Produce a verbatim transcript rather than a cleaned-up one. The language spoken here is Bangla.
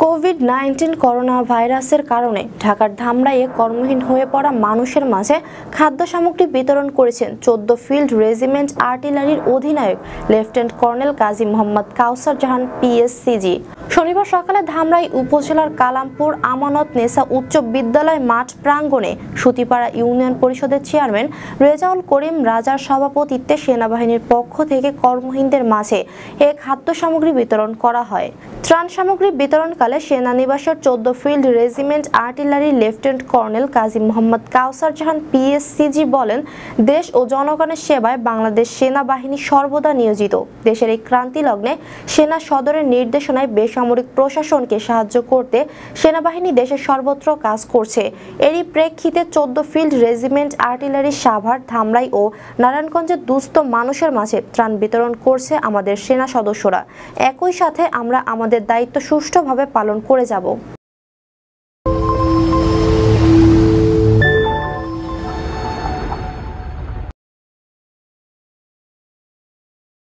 কোভিড নাইন্টিন করোনা ভাইরাসের কারণে ঢাকার ধামরাইয়ে কর্মহীন হয়ে পড়া মানুষের মাঝে খাদ্য সামগ্রী বিতরণ করেছেন চোদ্দ ফিল্ড রেজিমেন্ট আর্টিলারির অধিনায়ক lieutenant colonel Kazi Mohammad Kausar Jahan PSCG. শনিবার সকালে ধামরাই উপজেলার কালামপুর আমানত নেসা উচ্চ বিদ্যালয় মাঠ প্রাঙ্গণে সুতিপাড়া ইউনিয়ন পরিষদের চেয়ারম্যান রেজাউল করিম রাজার সভাপতিত্বে সেনাবাহিনীর পক্ষ থেকে কর্মহীনদের মাঝে এ খাদ্য সামগ্রী বিতরণ করা হয়। ত্রাণ সামগ্রী বিতরণকালে সেনানিবাসের চোদ্দ ফিল্ড রেজিমেন্ট আর্টিলারির lieutenant colonel Kazi Mohammad Kausar Jahan PSCG বলেন, দেশ ও জনগণের সেবায় বাংলাদেশ সেনাবাহিনী সর্বদা নিয়োজিত। দেশের এই ক্রান্তি লগ্নে সেনা সদরের নির্দেশনায় বেসামরিক প্রশাসনকে সাহায্য করতে সেনাবাহিনী দেশের সর্বত্র কাজ করছে। এরই প্রেক্ষিতে চোদ্দ field regiment artillery Savar, Dhamrai ও নারায়ণগঞ্জের দুস্থ মানুষের মাঝে ত্রাণ বিতরণ করছে আমাদের সেনা সদস্যরা। একই সাথে আমরা আমাদের দায়িত্ব সুষ্ঠুভাবে পালন করে যাব।